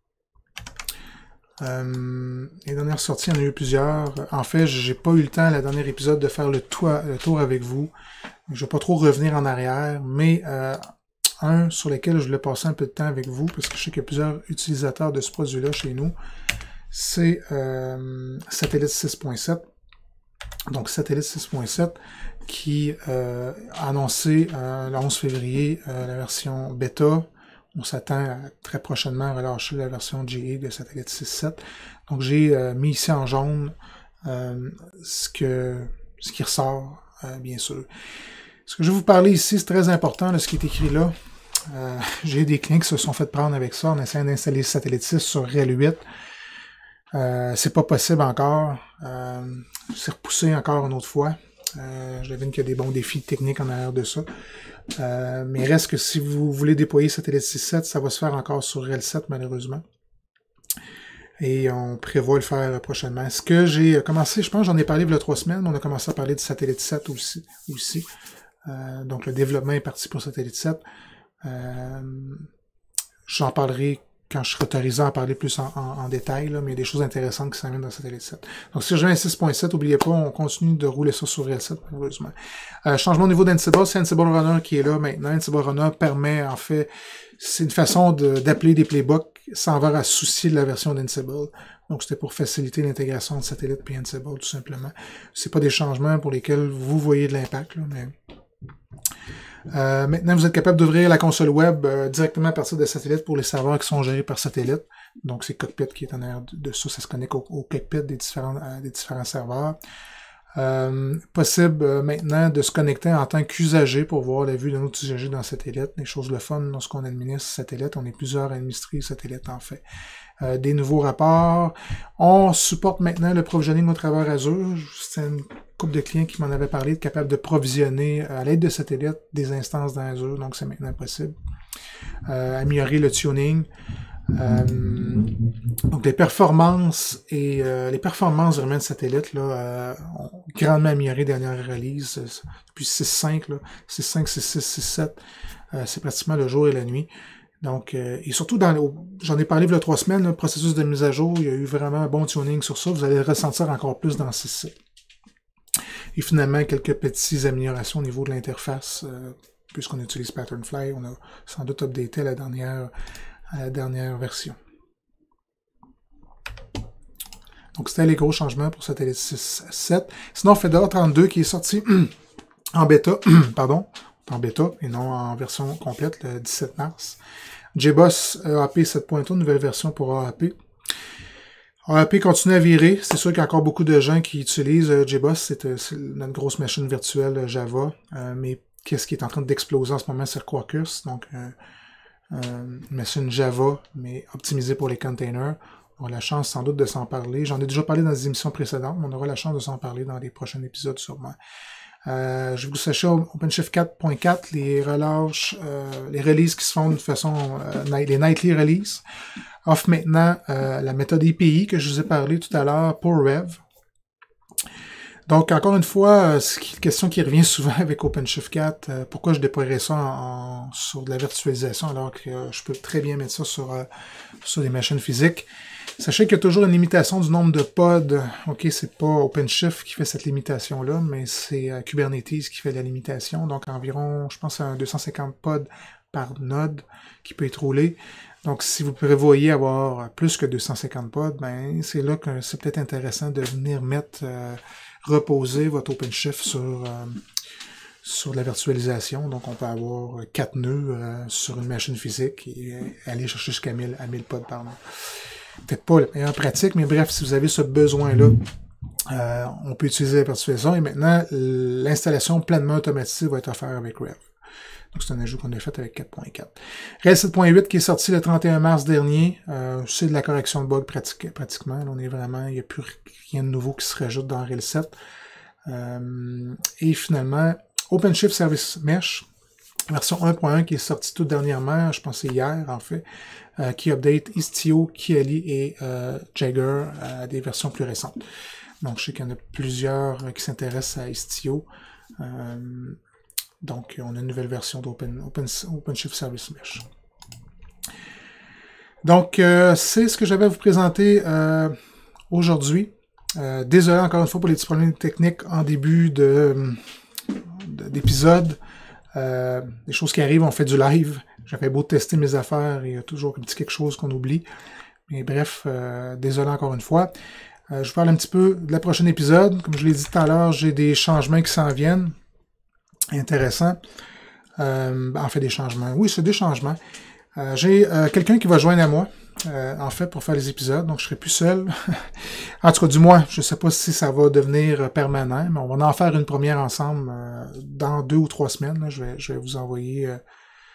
Euh, les dernières sorties, il y en a eu plusieurs. En fait, j'ai pas eu le temps, à la dernière épisode, de faire le tour, le tour avec vous. Je vais pas trop revenir en arrière, mais euh, un sur lequel je voulais passer un peu de temps avec vous, parce que je sais qu'il y a plusieurs utilisateurs de ce produit-là chez nous, c'est euh, Satellite six point sept. Donc, Satellite six point sept qui euh, a annoncé euh, le onze février euh, la version bêta. On s'attend à très prochainement à relâcher la version G A de Satellite six point sept. Donc, j'ai euh, mis ici en jaune euh, ce, que, ce qui ressort, euh, bien sûr. Ce que je vais vous parler ici, c'est très important, là, ce qui est écrit là. Euh, j'ai des clients qui se sont fait prendre avec ça en essayant d'installer Satellite six sur R H E L huit. Euh, c'est pas possible encore. Euh, c'est repoussé encore une autre fois. Euh, je devine qu'il y a des bons défis techniques en arrière de ça. Euh, mais reste que si vous voulez déployer Satellite six point sept, ça va se faire encore sur R H E L sept malheureusement. Et on prévoit le faire prochainement. Ce que j'ai commencé, je pense j'en ai parlé il y a trois semaines, mais on a commencé à parler de Satellite sept aussi. aussi. Euh, donc le développement est parti pour Satellite sept. Euh, J'en parlerai quand je serai autorisé à en parler plus en, en, en détail, là, mais il y a des choses intéressantes qui s'en viennent dans Satellite sept. Donc si j'ai un six point sept, n'oubliez pas, on continue de rouler ça sur R H E L sept, malheureusement. Euh, changement au niveau d'Ansible, c'est Ansible Runner qui est là maintenant. Ansible Runner permet, en fait, c'est une façon d'appeler des playbooks sans avoir à se soucier de la version d'Ansible. Donc c'était pour faciliter l'intégration de Satellite et Ansible, tout simplement. C'est pas des changements pour lesquels vous voyez de l'impact, mais... Euh, maintenant, vous êtes capable d'ouvrir la console web euh, directement à partir de Satellite pour les serveurs qui sont gérés par Satellite. Donc, c'est Cockpit qui est en arrière de ça. Ça se connecte au, au cockpit des différents, euh, des différents serveurs. Euh, possible euh, maintenant de se connecter en tant qu'usager pour voir la vue de notre usager dans Satellite. Les choses le fun lorsqu'on administre Satellite. On est plusieurs à administrer Satellite en fait. Euh, des nouveaux rapports. On supporte maintenant le provisioning au travers Azure. C'est une couple de clients qui m'en avaient parlé, de capable de provisionner à l'aide de Satellite des instances dans Azure, donc c'est maintenant possible. Euh, améliorer le tuning. Euh, donc les performances et euh, les performances vraiment de Satellite là, euh, ont grandement amélioré dernière release euh, depuis six point cinq, six point cinq, six point six, six point sept, euh, c'est pratiquement le jour et la nuit. Donc, euh, et surtout, dans j'en ai parlé il y a trois semaines, le processus de mise à jour, il y a eu vraiment un bon tuning sur ça. Vous allez le ressentir encore plus dans six point sept. Et finalement, quelques petites améliorations au niveau de l'interface. Euh, puisqu'on utilise Patternfly, on a sans doute updaté à la dernière, à la dernière version. Donc, c'était les gros changements pour Satellite six point sept. Sinon, Fedora trente-deux qui est sorti en bêta, pardon, en bêta et non en version complète le dix-sept mars. J B O S E A P sept point zéro, nouvelle version pour E A P. E A P continue à virer. C'est sûr qu'il y a encore beaucoup de gens qui utilisent euh, J B O S. C'est notre grosse machine virtuelle euh, Java. Euh, mais qu'est-ce qui est en train d'exploser en ce moment, c'est Quarkus. Donc, euh, euh, une machine Java, mais optimisée pour les containers. On aura la chance sans doute de s'en parler. J'en ai déjà parlé dans des émissions précédentes, mais on aura la chance de s'en parler dans les prochains épisodes sûrement. Euh, je vous sachez, OpenShift quatre point quatre, les relâches, euh, les releases qui se font de façon, euh, les nightly releases, offrent maintenant euh, la méthode A P I que je vous ai parlé tout à l'heure pour Rev. Donc, encore une fois, c'est une question qui revient souvent avec OpenShift quatre. Euh, pourquoi je déploierais ça en, en, sur de la virtualisation alors que euh, je peux très bien mettre ça sur, euh, sur des machines physiques? Sachez qu'il y a toujours une limitation du nombre de pods. OK, c'est pas OpenShift qui fait cette limitation-là, mais c'est euh, Kubernetes qui fait la limitation. Donc, environ, je pense, un deux cent cinquante pods par node qui peut être roulé. Donc, si vous prévoyez avoir plus que deux cent cinquante pods, ben c'est là que c'est peut-être intéressant de venir mettre, euh, reposer votre OpenShift sur, euh, sur la virtualisation. Donc, on peut avoir quatre nœuds euh, sur une machine physique et aller chercher jusqu'à mille, à mille pods par node. Peut-être pas la meilleure pratique, mais bref, si vous avez ce besoin-là, euh, on peut utiliser la virtualisation. Et maintenant, l'installation pleinement automatisée va être offerte avec Rev. Donc, c'est un ajout qu'on a fait avec quatre point quatre. Rails sept point huit qui est sorti le trente et un mars dernier. Euh, c'est de la correction de bugs pratique, pratiquement. Là, on est vraiment, il n'y a plus rien de nouveau qui se rajoute dans Rails sept. Euh, et finalement, OpenShift Service Mesh, version un point un qui est sortie tout dernièrement, je pense que c'est hier en fait, euh, qui update Istio, Kiali et euh, Jagger à des versions plus récentes. Donc, je sais qu'il y en a plusieurs qui s'intéressent à Istio. Euh, Donc, on a une nouvelle version d'Open Open, OpenShift Service Mesh. Donc, euh, c'est ce que j'avais à vous présenter euh, aujourd'hui. Euh, désolé encore une fois pour les petits problèmes techniques en début de, de, d'épisode. Euh, des choses qui arrivent, on fait du live. J'avais beau tester mes affaires, il y a toujours un petit quelque chose qu'on oublie. Mais bref, euh, désolé encore une fois. Euh, je vous parle un petit peu de la prochaine épisode. Comme je l'ai dit tout à l'heure, j'ai des changements qui s'en viennent. Intéressant. Euh, en fait, des changements. Oui, c'est des changements. Euh, j'ai euh, quelqu'un qui va joindre à moi, euh, en fait, pour faire les épisodes. Donc, je serai plus seul. En tout cas, du moins, je ne sais pas si ça va devenir permanent, mais on va en faire une première ensemble euh, dans deux ou trois semaines. Là, je, vais, je vais vous envoyer euh,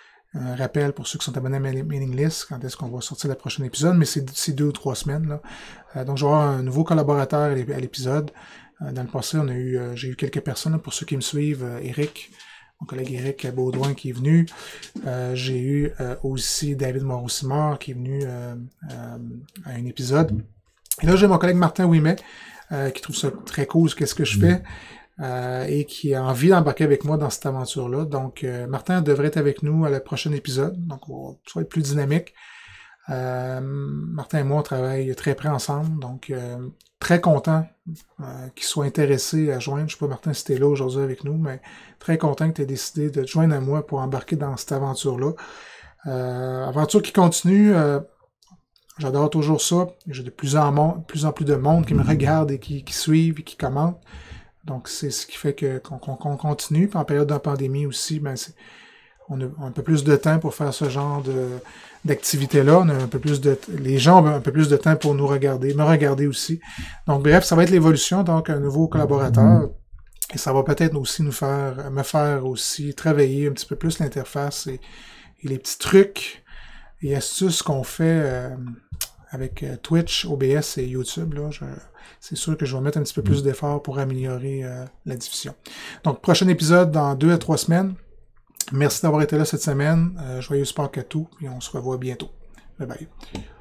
un rappel pour ceux qui sont abonnés à ma mailing list, quand est-ce qu'on va sortir le prochain épisode, mais c'est deux ou trois semaines. Là. Euh, donc, je vais avoir un nouveau collaborateur à l'épisode. Dans le passé, on a eu, euh, j'ai eu quelques personnes, là, pour ceux qui me suivent, euh, Eric, mon collègue Eric Baudouin qui est venu. Euh, j'ai eu euh, aussi David Moreau-Simard qui est venu euh, euh, à un épisode. Et là, j'ai mon collègue Martin Ouimet euh, qui trouve ça très cool, qu'est-ce que je fais, euh, et qui a envie d'embarquer avec moi dans cette aventure-là. Donc, euh, Martin devrait être avec nous à la prochaine épisode, donc on va être plus dynamique. Euh, Martin et moi, on travaille très près ensemble, donc euh, très content euh, qu'il soit intéressé à joindre. Je sais pas, Martin, si tu es là aujourd'hui avec nous, mais très content que tu aies décidé de te joindre à moi pour embarquer dans cette aventure-là. Euh, aventure qui continue, euh, j'adore toujours ça. J'ai de plus en, monde, plus en plus de monde qui me regarde et qui, qui suivent et qui commentent. Donc, c'est ce qui fait que qu'on qu'on continue. Puis en période de pandémie aussi, ben c'est on a un peu plus de temps pour faire ce genre de d'activité-là. On a un peu plus de les gens ont un peu plus de temps pour nous regarder, me regarder aussi. Donc, bref, ça va être l'évolution, donc un nouveau collaborateur. Et ça va peut-être aussi nous faire, me faire aussi travailler un petit peu plus l'interface et, et les petits trucs et astuces qu'on fait euh, avec Twitch, O B S et YouTube. Là, c'est sûr que je vais mettre un petit peu plus d'efforts pour améliorer euh, la diffusion. Donc, prochain épisode dans deux à trois semaines. Merci d'avoir été là cette semaine. Euh, joyeux Pâques à tous et on se revoit bientôt. Bye bye.